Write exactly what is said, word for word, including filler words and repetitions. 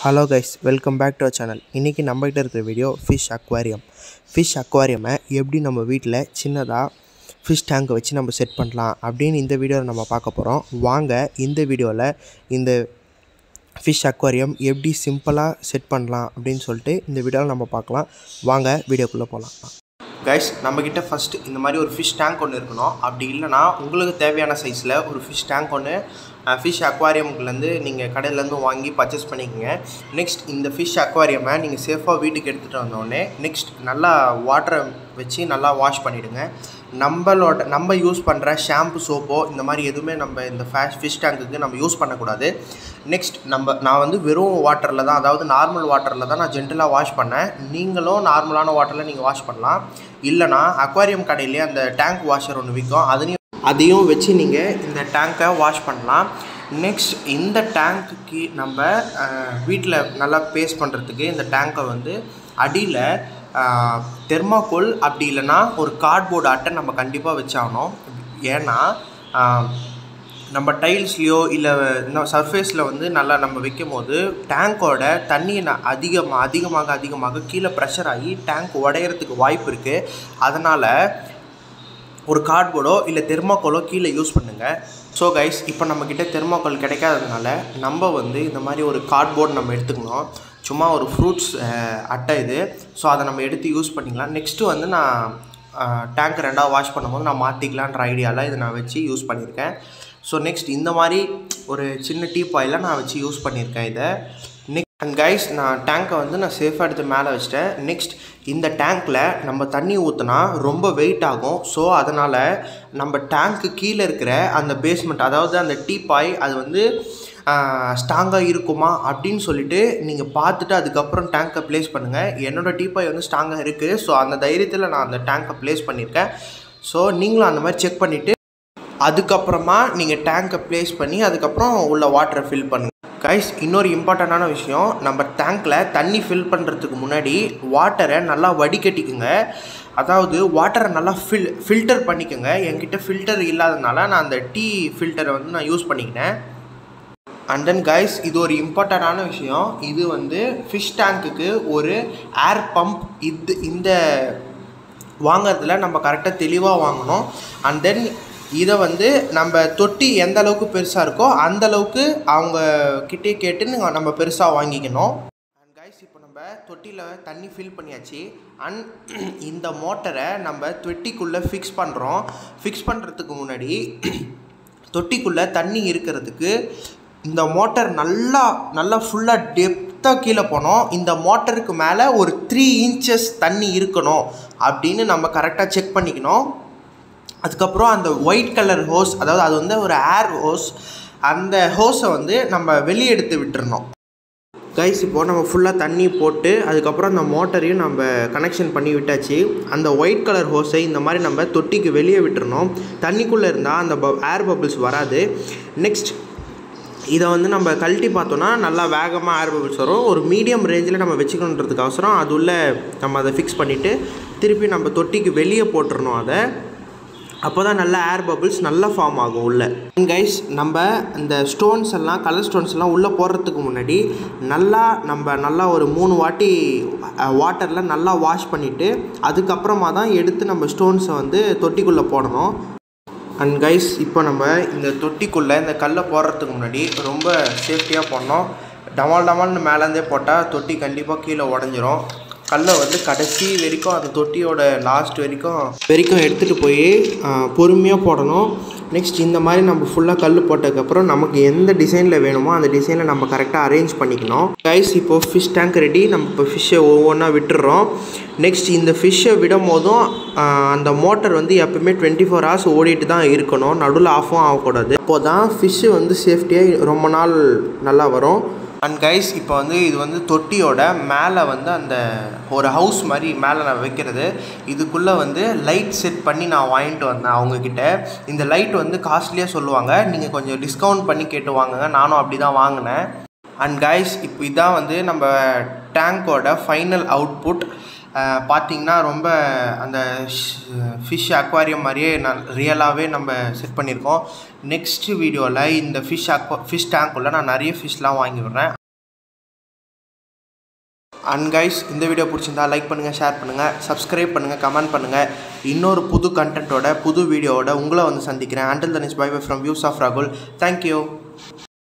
Hello guys, welcome back to our channel. இன்னைக்கு நம்ம கிட்ட இருக்கிற video fish aquarium. Fish aquarium எப்படி நம்ம வீட்ல சின்னதா fish tank வச்சு நம்ம செட் பண்ணலாம் அப்படினு இந்த வீடியோல நம்ம பார்க்க போறோம். வாங்க இந்த வீடியோல இந்த fish aquarium எப்படி சிம்பிளா செட் பண்ணலாம் அப்படினு சொல்லிட்டு இந்த வீடியோல நம்ம பார்க்கலாம். வாங்க வீடியோக்குள்ள போலாம். Guys, நம்ம கிட்ட first இந்த மாதிரி ஒரு fish tank ஒன்னு இருக்கணும். அப்படி இல்லனா உங்களுக்கு தேவையான சைஸ்ல ஒரு fish tank ஒன்னு fish aquarium குள்ள இருந்து நீங்க கடையில இருந்து வாங்கி பர்சேஸ் பண்ணிக்கங்க. நெக்ஸ்ட் இந்த fish aquarium நீங்க சேஃபா வீட்டுக்கு எடுத்துட்டு வந்தோனே நெக்ஸ்ட் நல்லா வாட்டர் வெச்சு நல்லா வாஷ் பண்ணிடுங்க. நம்மளோட நம்ம யூஸ் பண்ற ஷாம்பு சோப்போ இந்த மாதிரி எதுவுமே நம்ம இந்த fish tank-க்கு நம்ம யூஸ் பண்ண கூடாது. நெக்ஸ்ட் நம்ம நான் வந்து வெறும் வாட்டர்ல தான் அதாவது நார்மல் வாட்டர்ல தான் நான் ஜென்டலா வாஷ் பண்ணேன். நீங்களும் நார்மலான வாட்டர்ல நீங்க வாஷ் பண்ணலாம். இல்லனா அக்வாரியம் கடையிலே அந்த டேங்க் வாஷர் ஒன்னு விக்கும். அதையும் அதையும் வெச்சு நீங்க இந்த டேங்கை வாஷ் பண்ணலாம். நெக்ஸ்ட் இந்த டேங்க்குக்கு நம்ம வீட்ல நல்லா பேஸ்ட் பண்றதுக்கு இந்த டேங்கை வந்து அடியில தெர்மாகோல் அப்படி இல்லனா ஒரு கார்ட்போர்ட் அட்டை நம்ம கண்டிப்பா வெச்சாகணும். ஏனா நம்ம டைல்ஸ்லயோ இல்ல சர்ஃபேஸ்ல வந்து நல்லா நம்ம வைக்கும்போது டேங்கோட தண்ணி அதிகமா அதிகமாக அதிகமாக கீழ பிரஷர் ஆகி டேங்க் உடையறதுக்கு வாய்ப்பு இருக்கு. அதனால ஒரு கார்ட்போர்டோ இல்ல தெர்மாகோலோ கீழ யூஸ் பண்ணுங்க. சோ गाइस, இப்போ நம்ம கிட்ட தெர்மாகோல் கிடைக்காததனால நம்ம வந்து இந்த மாதிரி ஒரு கார்ட்போர்ட் நம்ம எடுத்துக்கணும். சும்மா ஒரு ஃப்ரூட்ஸ் அட்டை இது. சோ அதை நம்ம எடுத்து யூஸ் பண்ணிக்கலாம். நெக்ஸ்ட் வந்து நான் டேங்க் ரெண்டா வாஷ் பண்ணும்போது நான் மாத்திக்கலாம்ன்ற ஐடியால இத நான் வெச்சு யூஸ் பண்ணிருக்கேன். சோ நெக்ஸ்ட் இந்த மாதிரி ஒரு சின்ன டீ பாயில நான் வெச்சு யூஸ் பண்ணிருக்கேன் இத. And guys, நான் டேங்கை வந்து நான் சேஃபா எடுத்து மேலே வச்சிட்டேன். நெக்ஸ்ட் இந்த டேங்க்ல நம்ம தண்ணி ஊத்துனா ரொம்ப வெயிட் ஆகும். சோ அதனால நம்ம டேங்க்கு கீழ இருக்கிற அந்த பேஸ்மென்ட் அதாவது அந்த டீ பாய் அது வந்து ஸ்ட்ராங்கா இருக்குமா அப்படினு சொல்லிட்டு நீங்க பார்த்துட்டு அதுக்கு அப்புறம் டேங்கை ப்ளேஸ் பண்ணுங்க. என்னோட டீ பாய் வந்து ஸ்ட்ராங்கா இருக்கு. சோ அந்த தைரியத்துல நான் அந்த டேங்கை ப்ளேஸ் பண்ணிருக்கேன். சோ நீங்களும் அந்த மாதிரி செக் பண்ணிட்டு அதுக்கு அப்புறமா நீங்க டேங்கை ப்ளேஸ் பண்ணி அதுக்கு அப்புறம் உள்ள வாட்டரை ஃபில் பண்ணுங்க. गाइस, இன்னொரு இம்பார்ட்டன்ட்டான விஷயம், நம்ம டேங்க்ல தண்ணி ஃபில் பண்றதுக்கு முன்னாடி வாட்டரை நல்லா வடிகட்டிக்குங்க. அதாவது வாட்டரை நல்லா ஃபில் ஃபில்டர் பண்ணிக்கங்க. என்கிட்ட ஃபில்டர் இல்லாதனால நான் அந்த டீ ஃபில்டரை வந்து நான் யூஸ் பண்ணிக்கிட்டேன். And then guys, இது ஒரு இம்பார்ட்டன்ட்டான விஷயம். இது வந்து fish tank-க்கு ஒரு ஏர் பம்ப் இது இந்த வாங்குறதுல நம்ம கரெக்ட்டா தெளிவா வாங்கணும். And then இத வந்து நம்ம தொட்டி எந்த அளவுக்கு பெருசா இருக்கோ அந்த அளவுக்கு அவங்க கிட்டே கேட்டு நம்ம பெருசா வாங்கிக்கணும். And guys, இப்போ நம்ம தொட்டில தண்ணி ஃபில் பண்ணியாச்சு. and இந்த மோட்டரை நம்ம தொட்டிக்குள்ள ஃபிக்ஸ் பண்றோம். ஃபிக்ஸ் பண்றதுக்கு முன்னாடி தொட்டிக்குள்ள தண்ணி இருக்குிறதுக்கு இந்த மோட்டார் நல்லா நல்லா ஃபுல்லா டெப்தா கீழ போணும். இந்த மோட்டருக்கு மேல ஒரு three inches தண்ணி இருக்கணும் அப்படினு நம்ம கரெக்ட்டா செக் பண்ணிக்கணும். அதுக்கு அப்புறம் அந்த ஒயிட் கலர் ஹோஸ் அதாவது அது வந்து ஒரு ஏர் ஹோஸ் அந்த ஹோஸை வந்து நம்ம வெளிய எடுத்து விட்டுறணும். गाइस, இப்போ நம்ம ஃபுல்லா தண்ணி போட்டு அதுக்கு அப்புறம் அந்த மோட்டரையும் நம்ம கனெக்ஷன் பண்ணி விட்டாச்சு. அந்த ஒயிட் கலர் ஹோஸை இந்த மாதிரி நம்ம தொட்டிக்கு வெளிய விட்டுறணும். தண்ணிக்குள்ள இருந்தா அந்த ஏர் பபிள்ஸ் வராது. நெக்ஸ்ட் இத வந்து நம்ம கழட்டி பார்த்தோம்னா நல்லா வேகமா ஏர் பபிள்ஸ் வரும். ஒரு மீடியம் ரேஞ்சில நம்ம வெச்சுக்கணும்ன்றதுக்கு அவசரம் அது உள்ள நம்ம அதை ஃபிக்ஸ் பண்ணிட்டு திருப்பி நம்ம தொட்டிக்கு வெளிய போட்டுறணும். அத அப்போதான் நல்ல ஏர் பபிள்ஸ் நல்லா ஃபார்ம் ஆகும் உள்ள. गाइस, நம்ம இந்த ஸ்டோன்ஸ் எல்லாம் கலர் ஸ்டோன்ஸ் எல்லாம் உள்ள போடுறதுக்கு முன்னாடி நல்லா நம்ம நல்லா ஒரு மூணு வாட்டி வாட்டர்ல நல்லா வாஷ் பண்ணிட்டு அதுக்கு அப்புறமா தான் எடுத்து நம்ம ஸ்டோன்ஸை வந்து தொட்டிக்குள்ள போடணும். And guys, இப்போ நம்ம இந்த தொட்டிக்குள்ள இந்த கல்லை போடுறதுக்கு முன்னாடி ரொம்ப சேஃப்டியா போடணும். டமால் டமால்னு மேல இருந்தே போட்டா தொட்டி கண்டிப்பா கீழ உடைஞ்சிரும். கல்லை வந்து கடைசி வரைக்கும் அந்த தொட்டியோட லாஸ்ட் வரைக்கும் வரைக்கும் எடுத்துட்டு போய் பொறுமையா போடணும். நெக்ஸ்ட் இந்த மாதிரி நம்ம ஃபுல்லா கல்லு போட்டதுக்கு அப்புறம் நமக்கு எந்த டிசைன்ல வேணுமோ அந்த டிசைன்ல நம்ம கரெக்ட்டா அரேஞ்ச் பண்ணிக்கணும். गाइस, இப்போ fish tank ரெடி. நம்ம இப்போ ஃபிஷ்ஷை ஒவ்வொன்றா விட்டுறோம். நெக்ஸ்ட் இந்த ஃபிஷ்ஷை விடும்போதும் அந்த மோட்டார் வந்து எப்பவுமே twenty-four hours ஓடிட்டு தான் இருக்கணும். நடுவுல ஆஃபும் ஆகக்கூடாது. அப்போதான் ஃபிஷ் வந்து சேஃப்டியா ரொம்ப நாள் நல்லா வரும். And guys, இப்போ வந்து இது வந்து தொட்டியோட மேலே வந்து அந்த ஒரு ஹவுஸ் மாதிரி மேலே நான் வைக்கிறது. இதுக்குள்ளே வந்து லைட் செட் பண்ணி நான் வாங்கிட்டு வந்தேன் அவங்கக்கிட்ட. இந்த லைட் வந்து காஸ்ட்லியாக சொல்லுவாங்க. நீங்கள் கொஞ்சம் டிஸ்கவுண்ட் பண்ணி கேட்டு வாங்குங்க. நானும் அப்படி தான் வாங்கினேன். And guys, இப்போ இதான் வந்து நம்ம டேங்கோட ஃபைனல் அவுட்புட். பார்த்தீங்கன்னா ரொம்ப அந்த ஃபிஷ் அக்வாரியம் மாதிரியே நான் ரியலாகவே நம்ம செட் பண்ணியிருக்கோம். நெக்ஸ்ட் வீடியோவில் இந்த ஃபிஷ் அக்வா ஃபிஷ் டேங்க்குள்ளே நான் நிறைய ஃபிஷ்லாம் வாங்கி விடுறேன். அண்ட் கைஸ் இந்த வீடியோ பிடிச்சிருந்தா லைக் பண்ணுங்கள், ஷேர் பண்ணுங்கள், சப்ஸ்கிரைப் பண்ணுங்கள், கமெண்ட் பண்ணுங்கள். இன்னொரு புது கண்டென்ட்டோட புது வீடியோவோட உங்களை வந்து சந்திக்கிறேன். Until then is bye bye from views of Ragul. Thank you.